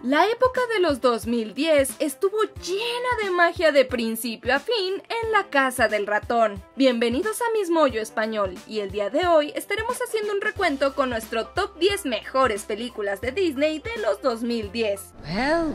La época de los 2010 estuvo llena de magia de principio a fin en la casa del ratón. Bienvenidos a Mis Moyo Español, y el día de hoy estaremos haciendo un recuento con nuestro top 10 mejores películas de Disney de los 2010. Well.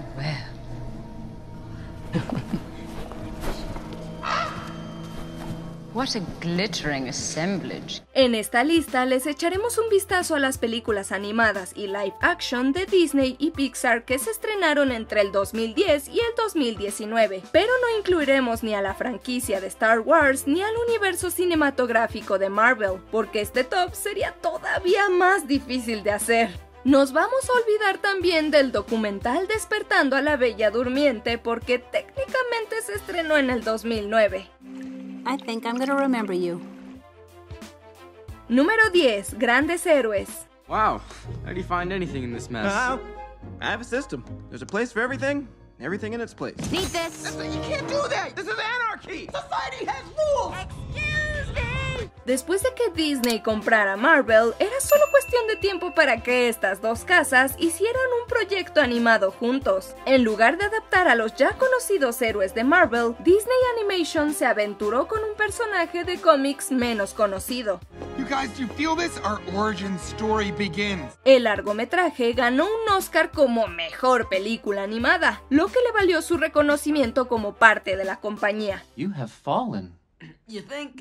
What a glittering assemblage. En esta lista les echaremos un vistazo a las películas animadas y live action de Disney y Pixar que se estrenaron entre el 2010 y el 2019, pero no incluiremos ni a la franquicia de Star Wars ni al universo cinematográfico de Marvel, porque este top sería todavía más difícil de hacer. Nos vamos a olvidar también del documental Despertando a la Bella Durmiente, porque técnicamente se estrenó en el 2009. I think I'm gonna remember you. Número 10. Grandes Héroes. Wow, how do you find anything in this mess? I have a system. There's a place for everything in its place. Need this. You can't do that! This is anarchy! Society has rules! Excuse me. Después de que Disney comprara Marvel, era solo cuestión de tiempo para que estas dos casas hicieran un proyecto animado juntos. En lugar de adaptar a los ya conocidos héroes de Marvel, Disney Animation se aventuró con un personaje de cómics menos conocido. You guys, do you feel this? Our origin story begins. El largometraje ganó un Oscar como mejor película animada, lo que le valió su reconocimiento como parte de la compañía. You have fallen. You think?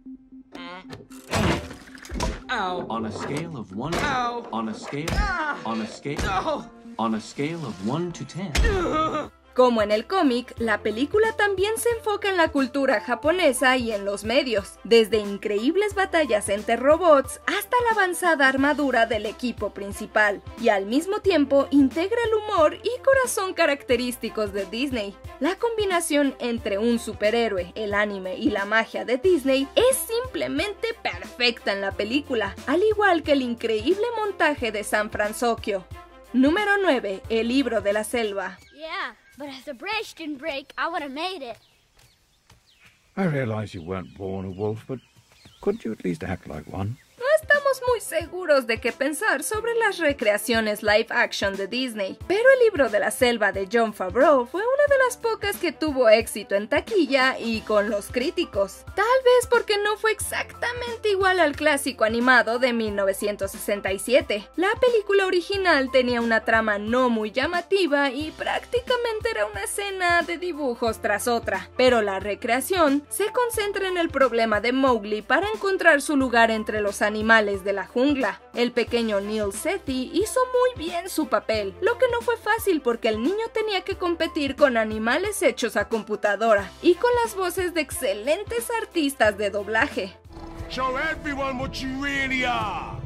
Ow. On a scale of 1 Ow. on a scale on a scale No! on a scale of 1 to 10. Como en el cómic, la película también se enfoca en la cultura japonesa y en los medios, desde increíbles batallas entre robots hasta la avanzada armadura del equipo principal, y al mismo tiempo integra el humor y corazón característicos de Disney. La combinación entre un superhéroe, el anime y la magia de Disney es simplemente perfecta en la película, al igual que el increíble montaje de San Francisco. Número 9. El libro de la selva. Yeah, but if the branch didn't break, I would have made it. I realize you weren't born a wolf, but couldn't you at least act like one? No estamos muy seguros de qué pensar sobre las recreaciones live action de Disney, pero el libro de la selva de Jon Favreau fue una de las pocas que tuvo éxito en taquilla y con los críticos. Tal vez porque no fue exactamente igual al clásico animado de 1967. La película original tenía una trama no muy llamativa y prácticamente era una escena de dibujos tras otra, pero la recreación se concentra en el problema de Mowgli para encontrar su lugar entre los animales de la jungla. El pequeño Neil Sethi hizo muy bien su papel, lo que no fue fácil porque el niño tenía que competir con animales hechos a computadora y con las voces de excelentes artistas de doblaje. Show everyone what you really are.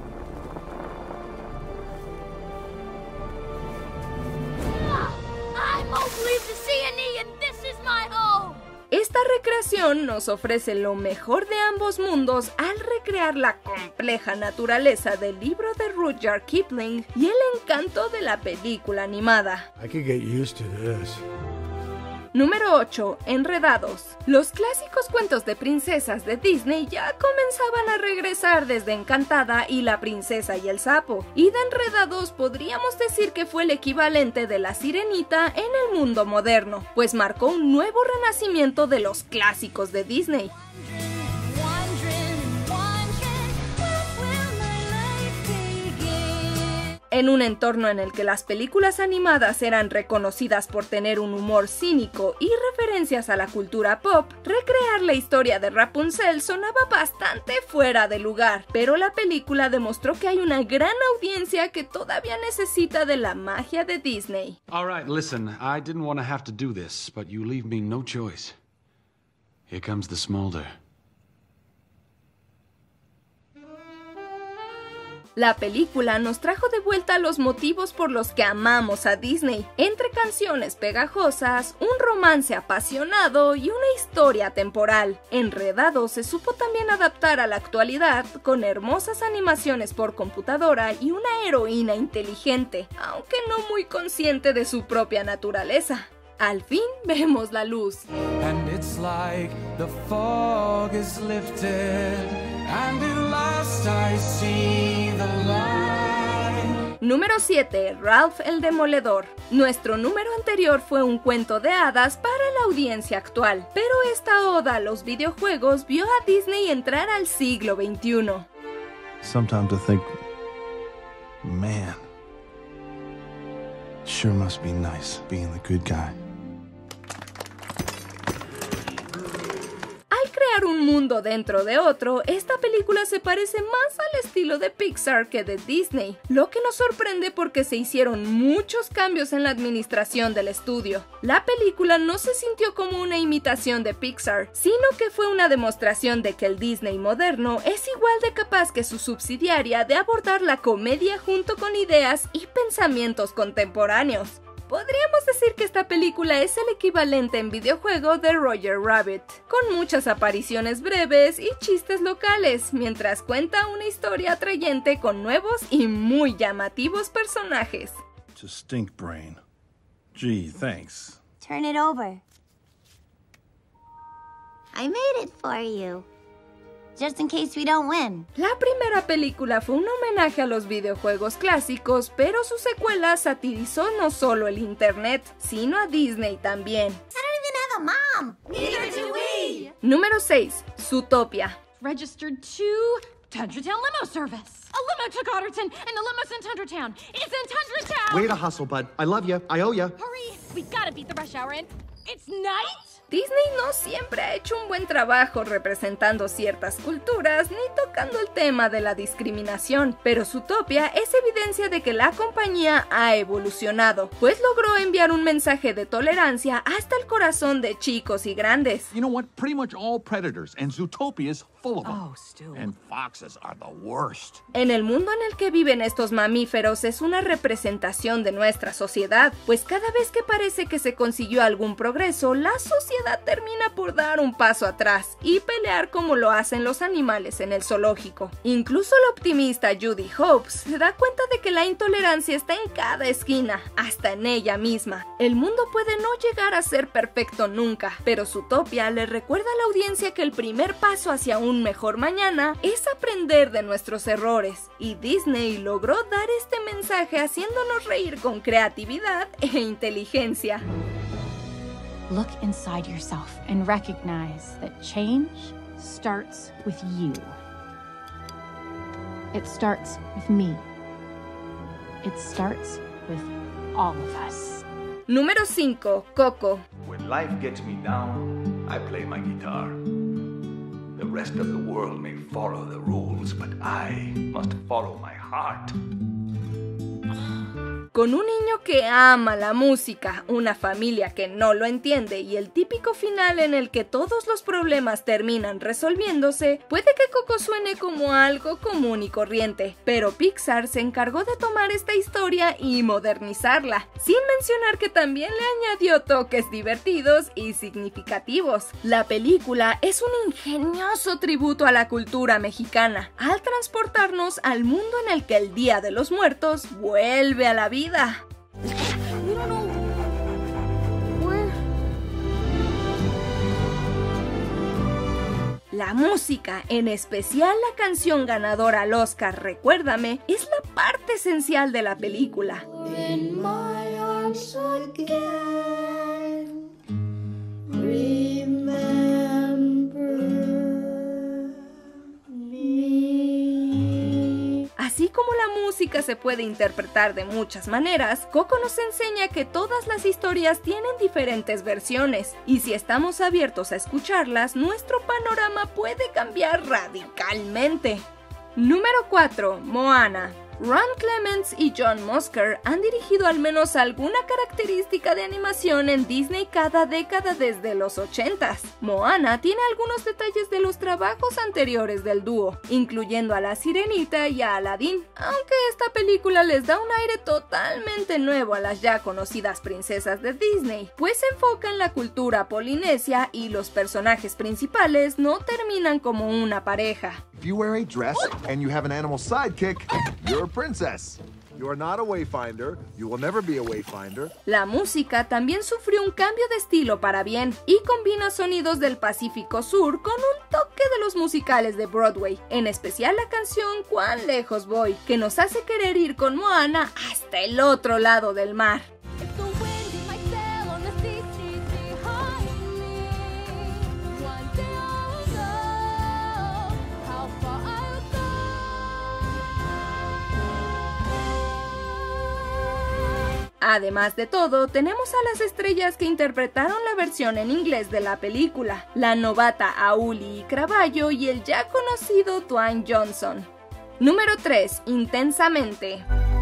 I'm Mowgli the Sienese, and this is my home. Esta recreación nos ofrece lo mejor de ambos mundos al recrear la compleja naturaleza del libro de Rudyard Kipling y el encanto de la película animada. I could get used to this. Número 8. Enredados. Los clásicos cuentos de princesas de Disney ya comenzaban a regresar desde Encantada y La princesa y el sapo, y de Enredados podríamos decir que fue el equivalente de La Sirenita en el mundo moderno, pues marcó un nuevo renacimiento de los clásicos de Disney. En un entorno en el que las películas animadas eran reconocidas por tener un humor cínico y referencias a la cultura pop, recrear la historia de Rapunzel sonaba bastante fuera de lugar, pero la película demostró que hay una gran audiencia que todavía necesita de la magia de Disney. All right, listen, I didn't want to have to do this, but you leave me no choice. Here comes the smolder. La película nos trajo de vuelta los motivos por los que amamos a Disney, entre canciones pegajosas, un romance apasionado y una historia temporal. Enredados se supo también adaptar a la actualidad con hermosas animaciones por computadora y una heroína inteligente, aunque no muy consciente de su propia naturaleza. Al fin vemos la luz. And it's like the fog is lifted, and at last I see the light. Número 7. Ralph el Demoledor. Nuestro número anterior fue un cuento de hadas para la audiencia actual, pero esta oda a los videojuegos vio a Disney entrar al siglo XXI. Sometimes I think, man, sure must be nice being the good guy. Al crear un mundo dentro de otro, esta película se parece más al estilo de Pixar que de Disney, lo que nos sorprende porque se hicieron muchos cambios en la administración del estudio. La película no se sintió como una imitación de Pixar, sino que fue una demostración de que el Disney moderno es igual de capaz que su subsidiaria de abordar la comedia junto con ideas y pensamientos contemporáneos. Podríamos decir que esta película es el equivalente en videojuego de Roger Rabbit, con muchas apariciones breves y chistes locales, mientras cuenta una historia atrayente con nuevos y muy llamativos personajes. To stink brain. Gee, thanks. Turn it over. I made it for you. Just in case we don't win. La primera película fue un homenaje a los videojuegos clásicos, pero su secuela satirizó no solo el internet, sino a Disney también. I don't even have a mom. Neither do we. Número 6. Zootopia. Registered to Tundra Town Limo Service. A limo to Gotterton, and the limo's in Tundra Town. It's in Tundra Town. Way to hustle, bud. I love you. I owe you. Hurry, we gotta beat the rush hour in. It's night. Disney no siempre ha hecho un buen trabajo representando ciertas culturas ni tocando el tema de la discriminación, pero Zootopia es evidencia de que la compañía ha evolucionado, pues logró enviar un mensaje de tolerancia hasta el corazón de chicos y grandes. You know what? Pretty much all predators, and Zootopia is full of them. Oh, Stu. And foxes are the worst. En el mundo en el que viven estos mamíferos es una representación de nuestra sociedad, pues cada vez que parece que se consiguió algún progreso, la sociedad termina por dar un paso atrás y pelear como lo hacen los animales en el zoológico. Incluso la optimista Judy Hopps se da cuenta de que la intolerancia está en cada esquina, hasta en ella misma. El mundo puede no llegar a ser perfecto nunca, pero Zootopia le recuerda a la audiencia que el primer paso hacia un mejor mañana es aprender de nuestros errores, y Disney logró dar este mensaje haciéndonos reír con creatividad e inteligencia. Look inside yourself and recognize that change starts with you. It starts with me. It starts with all of us. Número 5. Coco. When life gets me down, I play my guitar. The rest of the world may follow the rules, but I must follow my heart. Con un niño que ama la música, una familia que no lo entiende y el típico final en el que todos los problemas terminan resolviéndose, puede que Coco suene como algo común y corriente, pero Pixar se encargó de tomar esta historia y modernizarla, sin mencionar que también le añadió toques divertidos y significativos. La película es un ingenioso tributo a la cultura mexicana, al transportarnos al mundo en el que el Día de los Muertos vuelve a la vida. La música, en especial la canción ganadora al Oscar Recuérdame, es la parte esencial de la película. Así como la música se puede interpretar de muchas maneras, Coco nos enseña que todas las historias tienen diferentes versiones, y si estamos abiertos a escucharlas, nuestro panorama puede cambiar radicalmente. Número 4. Moana. Ron Clements y John Musker han dirigido al menos alguna característica de animación en Disney cada década desde los 80s. Moana tiene algunos detalles de los trabajos anteriores del dúo, incluyendo a La Sirenita y a Aladdin, aunque esta película les da un aire totalmente nuevo a las ya conocidas princesas de Disney, pues se enfoca en la cultura polinesia y los personajes principales no terminan como una pareja. If you wear a dress and you have an animal sidekick, you're a princess. You are not a wayfinder. You will never be a wayfinder. La música también sufrió un cambio de estilo para bien y combina sonidos del Pacífico Sur con un toque de los musicales de Broadway, en especial la canción Cuán lejos voy, que nos hace querer ir con Moana hasta el otro lado del mar. Además de todo, tenemos a las estrellas que interpretaron la versión en inglés de la película, la novata Auli Cravalho y el ya conocido Dwayne Johnson. Número 3. Intensamente.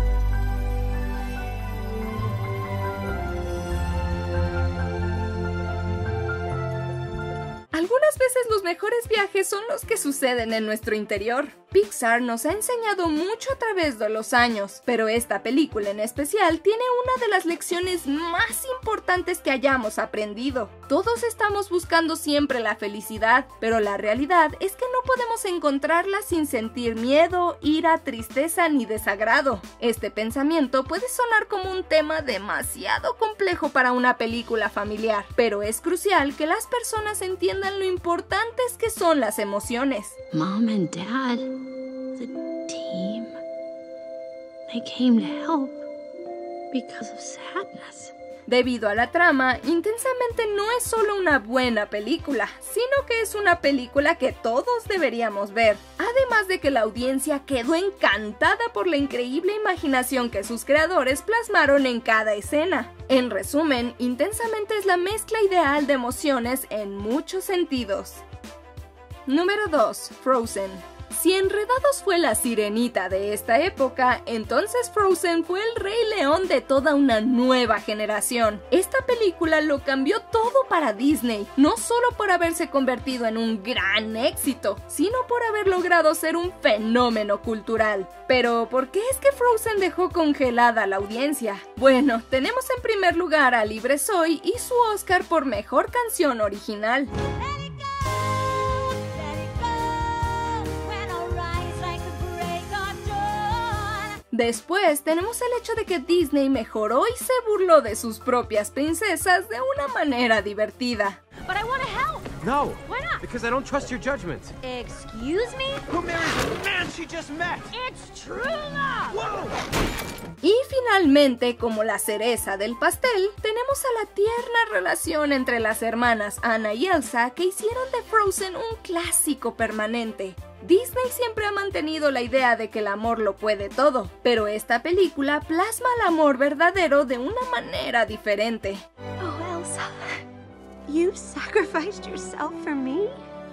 Algunas veces los mejores viajes son los que suceden en nuestro interior. Pixar nos ha enseñado mucho a través de los años, pero esta película en especial tiene una de las lecciones más importantes que hayamos aprendido. Todos estamos buscando siempre la felicidad, pero la realidad es que no podemos encontrarla sin sentir miedo, ira, tristeza ni desagrado. Este pensamiento puede sonar como un tema demasiado complejo para una película familiar, pero es crucial que las personas entiendan lo importantes que son las emociones. Mom and Dad, the team, they came to help because of sadness. Debido a la trama, Intensamente no es solo una buena película, sino que es una película que todos deberíamos ver. Además de que la audiencia quedó encantada por la increíble imaginación que sus creadores plasmaron en cada escena. En resumen, Intensamente es la mezcla ideal de emociones en muchos sentidos. Número 2. Frozen. Si Enredados fue la sirenita de esta época, entonces Frozen fue el Rey León de toda una nueva generación. Esta película lo cambió todo para Disney, no solo por haberse convertido en un gran éxito, sino por haber logrado ser un fenómeno cultural. Pero, ¿por qué es que Frozen dejó congelada a la audiencia? Bueno, tenemos en primer lugar a Libre Soy y su Oscar por Mejor Canción Original. Después tenemos el hecho de que Disney mejoró y se burló de sus propias princesas de una manera divertida. But I want to help. No. Why not? Because I don't trust your judgment. Excuse me? Who marries the man she just met? It's true love. Whoa. Y finalmente, como la cereza del pastel, tenemos a la tierna relación entre las hermanas Anna y Elsa que hicieron de Frozen un clásico permanente. Disney siempre ha mantenido la idea de que el amor lo puede todo, pero esta película plasma el amor verdadero de una manera diferente. Oh, Elsa, you sacrificed yourself for me?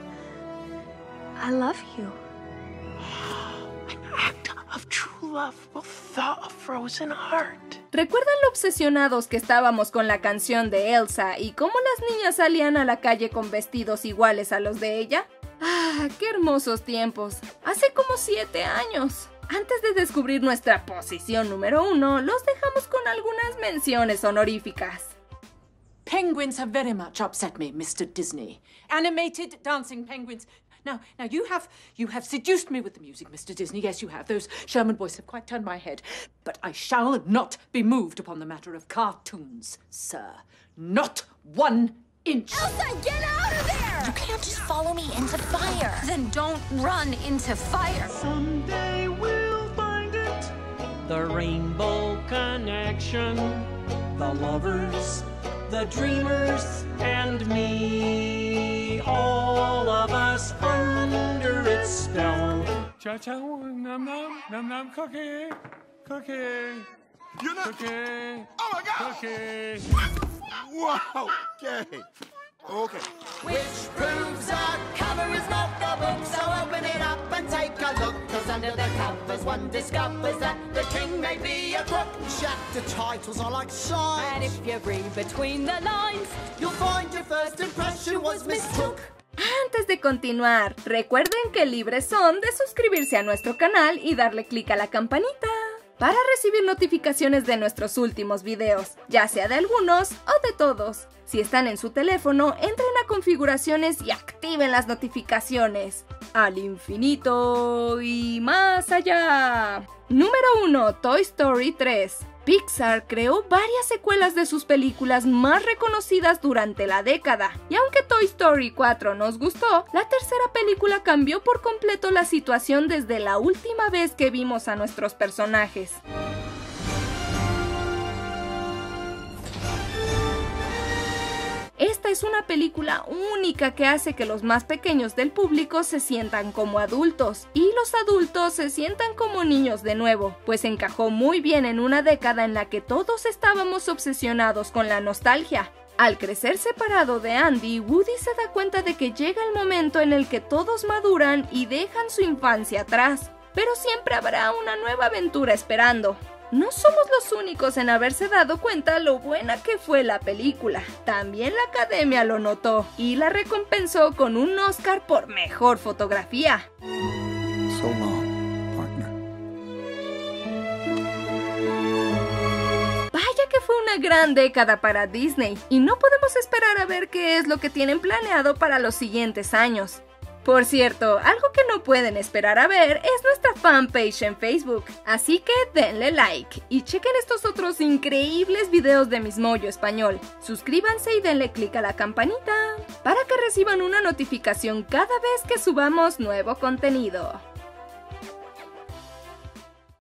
I love you. An act of true love will thaw a frozen heart. ¿Recuerdan lo obsesionados que estábamos con la canción de Elsa y cómo las niñas salían a la calle con vestidos iguales a los de ella? ¡Ah, qué hermosos tiempos! Hace como 7 años. Antes de descubrir nuestra posición número 1, los dejamos con algunas menciones honoríficas. Penguins have very much upset me, Mr. Disney. Animated dancing penguins. Now you have seduced me with the music, Mr. Disney. Yes, you have. Those Sherman boys have quite turned my head. But I shall not be moved upon the matter of cartoons, sir. Not 1 inch. Elsa, get out of there! You can't just follow me into fire. Then don't run into fire. Someday we'll find it. The Rainbow Connection. The lovers, the dreamers, and me. All of us under its spell. Cha-cha, num-num, num-num, cookie, cookie. You're not... Cookie. Oh my God! Cookie. Wow. Okay. Which proves our cover is not the book, so open it up and take a look. Cause under the covers one discovers that the king may be a crook. Chapter titles are like signs. And if you read between the lines, you'll find your first impression was mistook. Antes de continuar, recuerden que libres son de suscribirse a nuestro canal y darle clic a la campanita para recibir notificaciones de nuestros últimos videos, ya sea de algunos o de todos. Si están en su teléfono, entren a configuraciones y activen las notificaciones. Al infinito y más allá. Número 1. Toy Story 3. Pixar creó varias secuelas de sus películas más reconocidas durante la década, y aunque Toy Story 4 nos gustó, la tercera película cambió por completo la situación desde la última vez que vimos a nuestros personajes. Esta es una película única que hace que los más pequeños del público se sientan como adultos y los adultos se sientan como niños de nuevo, pues encajó muy bien en una década en la que todos estábamos obsesionados con la nostalgia. Al crecer separado de Andy, Woody se da cuenta de que llega el momento en el que todos maduran y dejan su infancia atrás, pero siempre habrá una nueva aventura esperando. No somos los únicos en haberse dado cuenta lo buena que fue la película. También la Academia lo notó y la recompensó con un Oscar por mejor fotografía. So long, partner. Vaya que fue una gran década para Disney y no podemos esperar a ver qué es lo que tienen planeado para los siguientes años. Por cierto, algo que no pueden esperar a ver es nuestra fanpage en Facebook, así que denle like y chequen estos otros increíbles videos de Miss Mojo Español. Suscríbanse y denle click a la campanita para que reciban una notificación cada vez que subamos nuevo contenido.